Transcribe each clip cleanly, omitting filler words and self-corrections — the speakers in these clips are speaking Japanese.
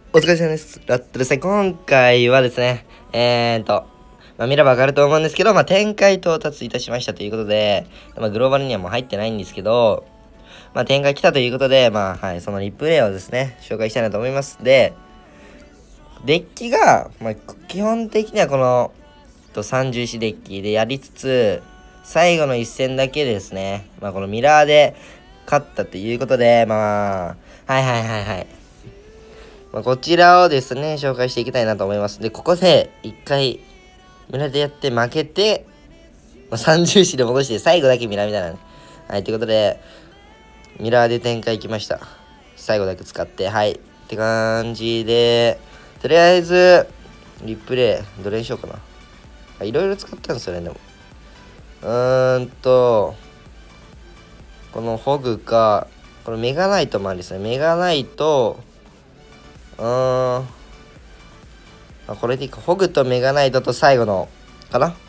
お疲れ様です。ラットですね。今回はですね、見ればわかると思うんですけど、展開到達いたしましたということで、グローバルにはもう入ってないんですけど、展開来たということで、そのリプレイをですね、紹介したいなと思います。で、デッキが、基本的にはこの、30石デッキでやりつつ、最後の一戦だけですね、このミラーで勝ったということで、こちらをですね、紹介していきたいなと思います。で、ここで、一回、ミラでやって負けて、30子で戻して、最後だけミラみたいなね。はい、ということで、ミラーで展開いきました。最後だけ使って、はい。って感じで、とりあえず、リプレイ、どれにしようかな。いろいろ使ったんですよね、でも。このホグか、このメガナイトもありですね。メガナイト、これでいいか。ホグとメガナイトと最後の、かな。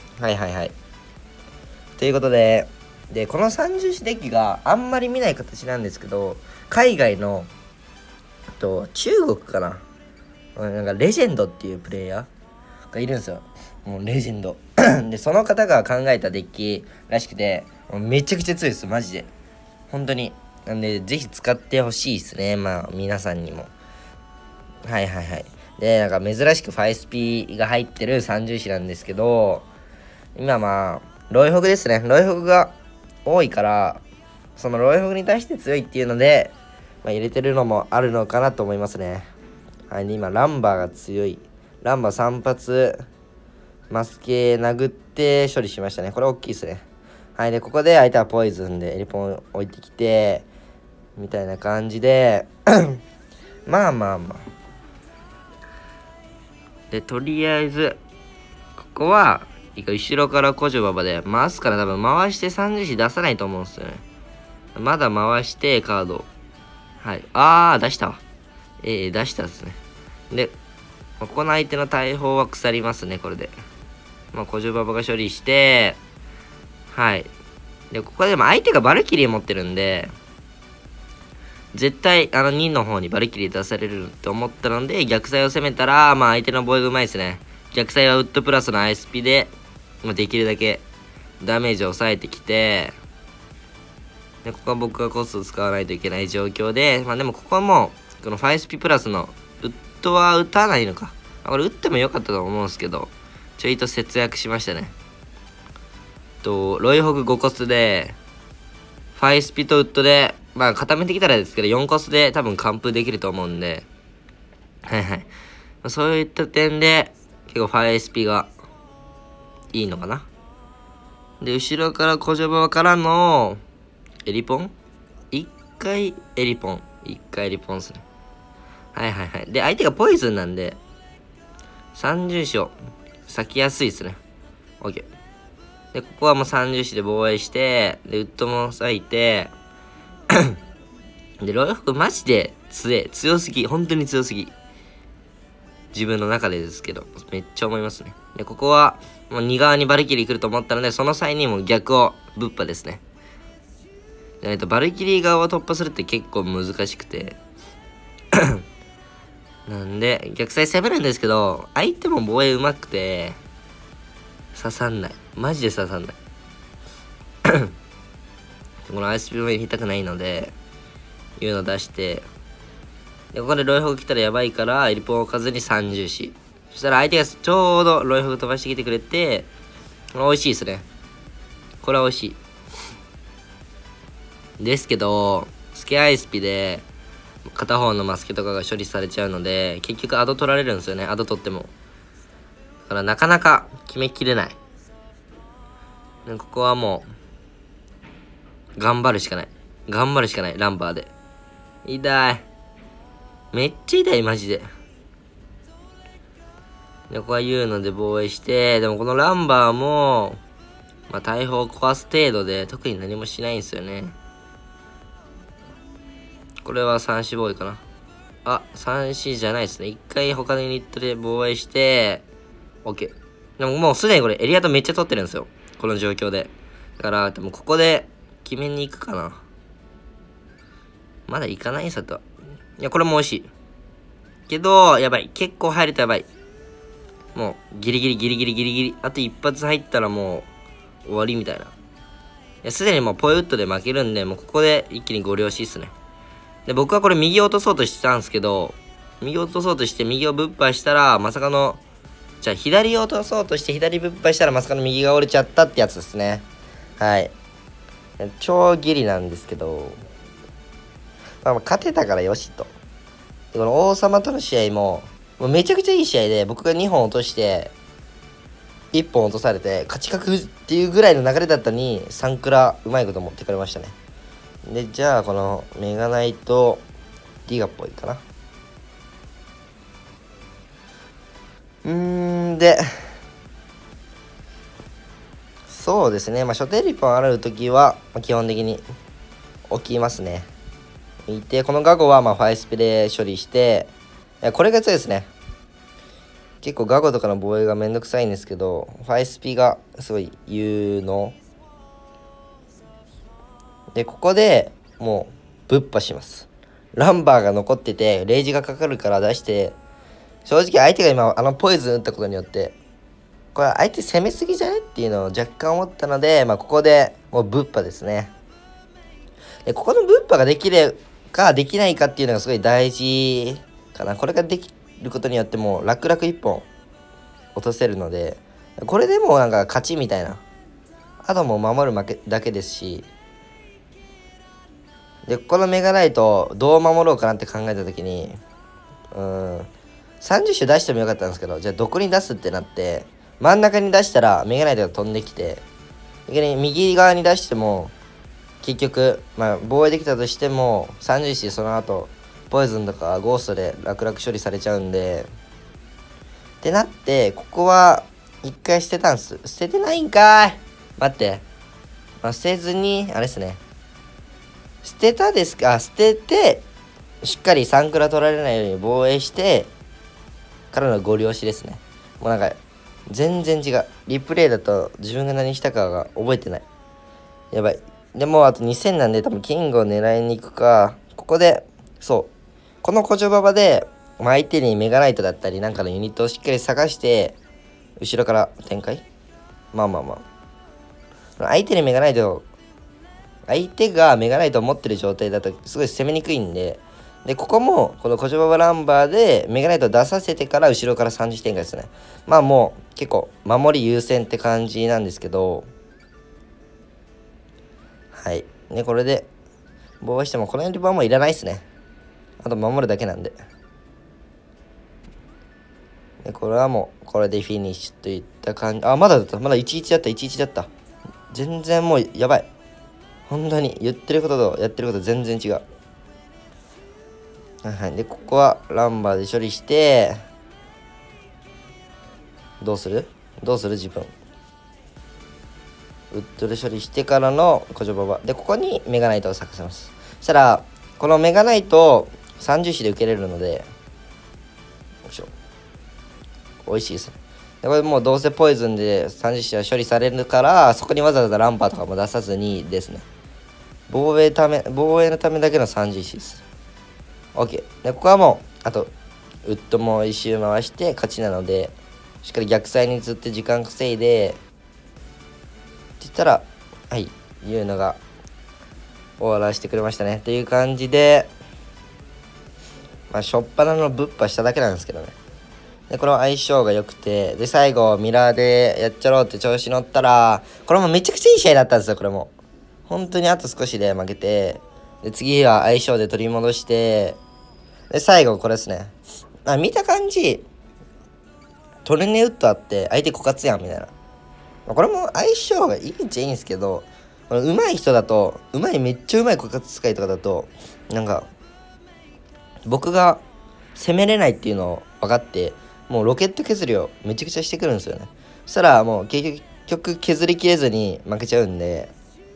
ということで、この三重視デッキがあんまり見ない形なんですけど、海外の、中国かな。なんかレジェンドっていうプレイヤーがいるんですよ。もうレジェンド。で、その方が考えたデッキらしくて、めちゃくちゃ強いです、マジで。本当に。なんで、ぜひ使ってほしいですね。皆さんにも。で、なんか珍しくファイスピが入ってる三重視なんですけど、今ロイホグですね。ロイホグが多いから、そのロイホグに対して強いっていうので、入れてるのもあるのかなと思いますね。はい、で今、ランバーが強い。ランバー3発、マスケ殴って処理しましたね。これ大きいですね。はい、で、ここで相手はポイズンでエリポン置いてきて、みたいな感じで、で、とりあえず、ここは、後ろからコジョババで回すから多分回して30子出さないと思うんですよね。まだ回してカード。はい。出したわ。出したですね。で、ここの相手の大砲は腐りますね、これで。コジョババが処理して、はい。で、ここでも相手がバルキリー持ってるんで、絶対2の方にバルキリー出されるって思ったので、逆サイを攻めたら、相手の防衛がうまいですね。逆サイはウッドプラスの ISP で、できるだけダメージを抑えてきて、で、ここは僕がコストを使わないといけない状況で、でもここはもう、この 5SP プラスのウッドは打たないのか。これ打ってもよかったと思うんですけど、ちょいと節約しましたね。ロイホグ5コスで、5SP とウッドで、固めてきたらですけど、4コスで多分完封できると思うんで、そういった点で、結構 5SP がいいのかな。で、後ろからコジョバからの、エリポン ?1 回エリポン。1回エリポンっすね。で、相手がポイズンなんで、30子咲きやすいですね。OK。で、ここはもう30子で防衛して、で、ウッドも咲いて、で、ロイホグマジで強すぎ。本当に強すぎ。自分の中でですけど、めっちゃ思いますね。で、ここは、もう2側にバルキリー来ると思ったので、その際にも逆をぶっぱですね。じゃないと、バルキリー側を突破するって結構難しくて。なんで、逆サイ攻めるんですけど、相手も防衛うまくて、刺さんない。マジで刺さんない。この ISP も入れたくないので、いうの出して、で、ここでロイホグ来たらやばいから、エリポンを置かずに30子。そしたら相手がちょうどロイホグ飛ばしてきてくれて、これ美味しいですね。これは美味しい。ですけど、スケアイスピで、片方のマスケとかが処理されちゃうので、結局アド取られるんですよね。アド取っても。だからなかなか決めきれない。ここはもう、頑張るしかない。頑張るしかない、ランバーで。痛い。めっちゃ痛い、マジで。で、ここは言うので防衛して、でもこのランバーも、大砲を壊す程度で特に何もしないんですよね。これは3子防衛かな。3子じゃないですね。一回他のユニットで防衛して、OK。でももうすでにこれエリアとめっちゃ取ってるんですよ。この状況で。だから、でもここで決めに行くかな。まだ行かないさと。いや、これも美味しい。 けど、やばい。結構入るとやばい。もう、ギリギリギリギリギリギリ。あと一発入ったらもう、終わりみたいな。いや、すでにもうポイウッドで負けるんで、もうここで一気にご了承っすね。で、僕はこれ右落とそうとしてたんですけど、右落とそうとして右をぶっ破したら、まさかの、じゃあ左を落とそうとして左ぶっ破したらまさかの右が折れちゃったってやつですね。はい。超ギリなんですけど、まあ、勝てたからよしと。で、この王様との試合も、もうめちゃくちゃいい試合で、僕が2本落として、1本落とされて、勝ち確っていうぐらいの流れだったのに、サンクラうまいこと持ってくれましたね。で、じゃあこのメガナイト、ディガっぽいかな。で、そうですね、まあ、初手リポンあるときは、基本的に起きますね。いて、このガゴはファイスピで処理して、これが強いですね。結構ガゴとかの防衛がめんどくさいんですけど、ファイスピがすごい有能。で、ここでもうぶっ破します。ランバーが残ってて、レイジがかかるから出して、正直相手が今ポイズン打ったことによって、これ相手攻めすぎじゃねっていうのを若干思ったので、ここでもうぶっ破ですね。で、ここのぶっ破ができるかできないかっていうのがすごい大事かな。これができることによってもう楽々1本落とせるので、これでもうなんか勝ちみたいな。あともう守るだけですし、で、このメガナイトどう守ろうかなって考えた時に、30種出してもよかったんですけど、じゃあどこに出すってなって、真ん中に出したらメガナイトが飛んできて、右側に出しても、結局、防衛できたとしても、30種その後、ポイズンとかゴーストで楽々処理されちゃうんで、ってなって、ここは一回捨てたんす。捨ててないんかい。待って。捨てずに、あれっすね。捨てたですか。捨てて、しっかりサンクラ取られないように防衛して、からのご了承ですね。もうなんか、全然違う。リプレイだと自分が何したかが覚えてない。やばい。でも、あと2000なんで多分キングを狙いに行くか、ここで、そう。この古城馬場で、相手にメガナイトだったりなんかのユニットをしっかり探して、後ろから展開相手にメガナイトを、相手がメガナイトを持ってる状態だとすごい攻めにくいんで、ここも、このコジョババランバーでメガナイトを出させてから後ろから30展開ですね。もう結構守り優先って感じなんですけど、はい。ね、これで防衛してもこの辺はもういらないですね。あと守るだけなんで。これはもう、これでフィニッシュといった感じ。まだだった。まだ11だった、11だった。全然もうやばい。本当に言ってることとやってること全然違う。はい。で、ここはランバーで処理して、どうする自分。ウッドで処理してからのコジョババ。で、ここにメガナイトを咲かせます。そしたら、このメガナイトを30種で受けれるので、よいしょ。美味しいですね。でこれもうどうせポイズンで30種は処理されるから、そこにわざわざランパーとかも出さずにですね。防衛のためだけの30種です。OK。で、ここはもう、あと、ウッドも一周回して勝ちなので、しっかり逆サイにずって時間稼いで、って言ったら、はい、いうのが終わらせてくれましたね。っていう感じで、しょっぱなのぶっ破しただけなんですけどね。で、これは相性が良くて、で、最後、ミラーでやっちゃろうって調子乗ったら、これもめちゃくちゃいい試合だったんですよ、これも。本当にあと少しで負けて、で、次は相性で取り戻して、で、最後これですね。見た感じ、トルネウッドあって相手枯渇やんみたいな。これも相性がいいっちゃいいんですけど、この上手い人だと、めっちゃ上手い枯渇使いとかだと、なんか、僕が攻めれないっていうのを分かって、もうロケット削りをめちゃくちゃしてくるんですよね。そしたらもう結局削りきれずに負けちゃうんで、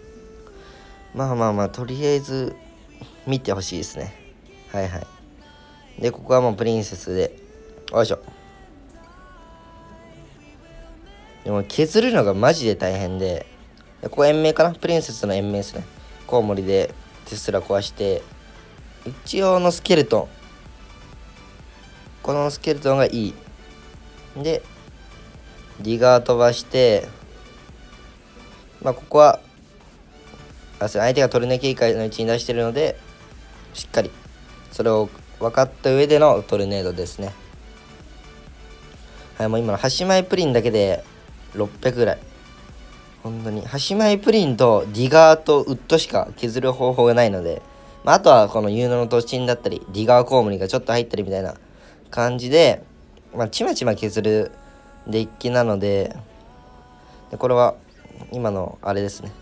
とりあえず見てほしいですね。はいはい。で、ここはもうプリンセスで、よいしょ。でも削るのがマジで大変で、ここ延命かな、プリンセスの延命ですね。コウモリでテスラ壊して、一応のスケルトン。 このスケルトンがいい。で、ディガー飛ばして、ここは、相手がトルネー警戒の位置に出してるので、しっかり、それを分かった上でのトルネードですね。はい、もう今の端前プリンだけで600ぐらい。本当に、端前プリンとディガーとウッドしか削る方法がないので、あとはこの有能の突進だったり、ディガーコウモリがちょっと入ったりみたいな感じで、ちまちま削るデッキなので、これは今のあれですね。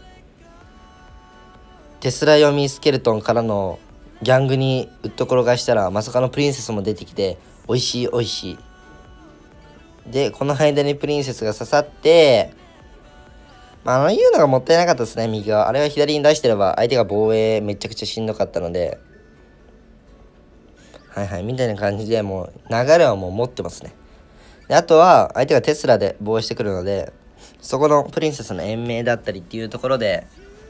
テスラ読みスケルトンからのギャングにウッド転がしたらまさかのプリンセスも出てきて、美味しい美味しい。で、この間にプリンセスが刺さって、言うのがもったいなかったですね、右側。あれは左に出してれば相手が防衛めちゃくちゃしんどかったので、みたいな感じでもう流れはもう持ってますね。で、あとは相手がテスラで防衛してくるので、そこのプリンセスの延命だったりっていうところで、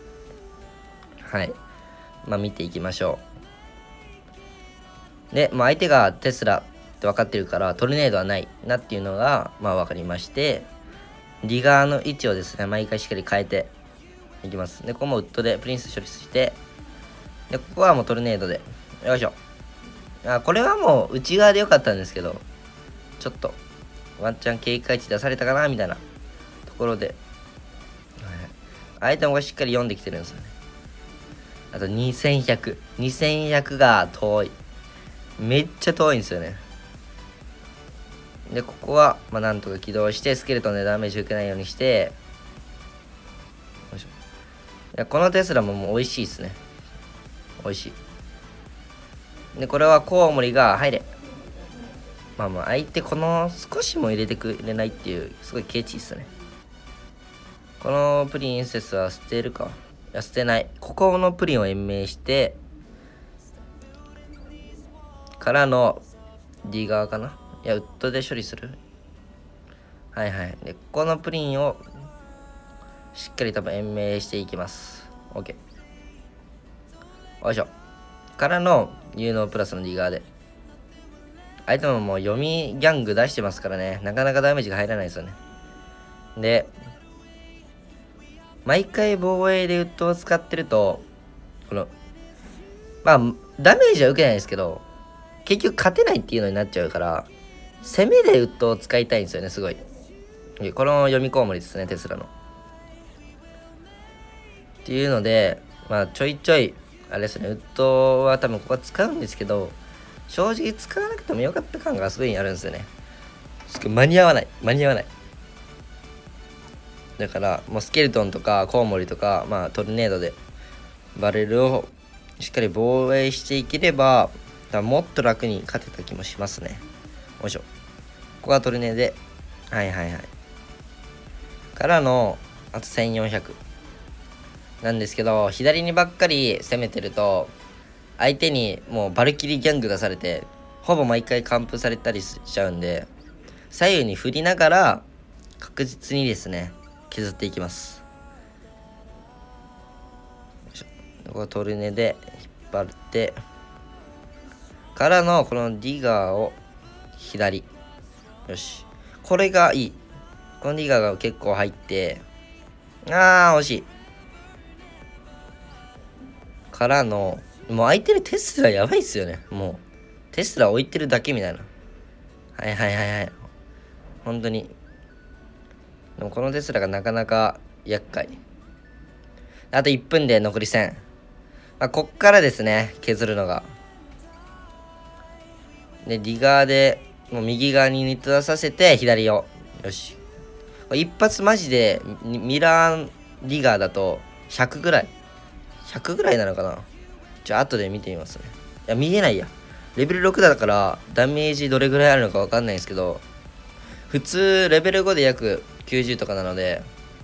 見ていきましょう。で、相手がテスラって分かってるからトルネードはないなっていうのが分かりまして、ディガーの位置をですね、毎回しっかり変えていきます。で、ここもウッドでプリンセス処理して、で、ここはもうトルネードで、よいしょ。これはもう内側でよかったんですけど、ちょっとワンチャン警戒値出されたかなみたいなところで、相手もしっかり読んできてるんですよね。あと2100が遠い。めっちゃ遠いんですよね。で、ここはなんとか起動してスケルトンでダメージ受けないようにして、よいしょ。いや、このテスラももう美味しいですね。美味しい。で、これはコウモリが入れ。相手この少しも入れてくれないっていうすごいケチですね。このプリンセスは捨てるか。いや、捨てない。ここのプリンを延命してからの D 側かな。いや、ウッドで処理する。で、ここのプリンをしっかり多分延命していきます。 OK。 よいしょ。からの有能プラスの D 側で、相手ももう読みギャング出してますからね、なかなかダメージが入らないですよね。で、毎回防衛でウッドを使ってると、このダメージは受けないですけど、結局勝てないっていうのになっちゃうから、攻めでウッドを使いたいんですよね、すごい。この読みコウモリですね、テスラの。っていうので、ちょいちょいあれですね、ウッドは多分ここは使うんですけど、正直使わなくてもよかった感がすごいあるんですよね。間に合わない。だから、もうスケルトンとかコウモリとか、トルネードでバレルをしっかり防衛していければ、もっと楽に勝てた気もしますね。よいしょ。ここがトルネで、からの、あと1400。なんですけど、左にばっかり攻めてると、相手にもうバルキリーギャング出されて、ほぼ毎回完封されたりしちゃうんで、左右に振りながら、確実にですね、削っていきます。よいしょ。ここトルネで引っ張って、からのこのディガーを左。よし。これがいい。このディガーが結構入って、惜しい。からの、もう空いてるテスラやばいっすよね。もう、テスラ置いてるだけみたいな。本当に。でもこのテスラがなかなか厄介。あと1分で残り1000。こっからですね、削るのが。で、ディガーで、もう右側にニット出させて、左を。よし。一発マジで、ミラーディガーだと、100ぐらい。100ぐらいなのかな。後で見てみますね。いや、見えないや。レベル6だから、ダメージどれぐらいあるのかわかんないんですけど、普通、レベル5で約90とかなので、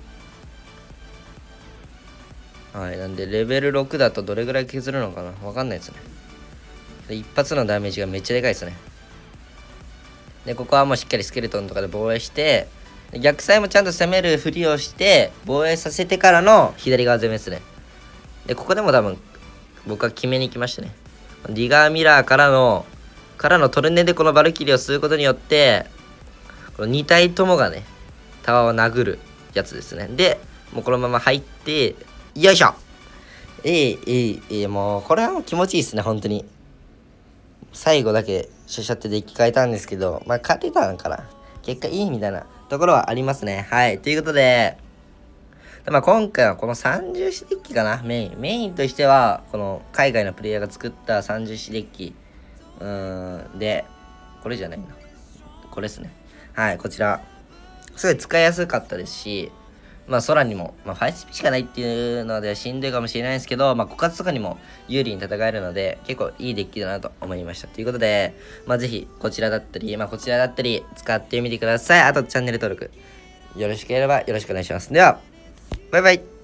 なんで、レベル6だとどれぐらい削るのかなわかんないですね。一発のダメージがめっちゃでかいですね。で、ここはもうしっかりスケルトンとかで防衛して、逆サイもちゃんと攻めるふりをして、防衛させてからの左側攻めですね。で、ここでも多分、僕は決めに行きましたね。ディガーミラーからのからのトルネでこのバルキリーを吸うことによって、この2体ともがね、タワーを殴るやつですね。で、もうこのまま入って、よいしょ。もう、これはもう気持ちいいですね、本当に。最後だけ、シャシャってデッキ変えたんですけど、まあ、勝てたのかな。結果いいみたいなところはありますね。はい。ということで、まあ、今回はこの30種デッキかな、メインとしては、この海外のプレイヤーが作った30種デッキ。で、これじゃないな。これですね。はい、こちら。すごい使いやすかったですし、まあ空にも、まあ5スピしかないっていうのではしんどいかもしれないですけど、まあ枯渇とかにも有利に戦えるので、結構いいデッキだなと思いました。ということで、まあぜひこちらだったり、まあこちらだったり使ってみてください。あとチャンネル登録よろしければよろしくお願いします。では、バイバイ。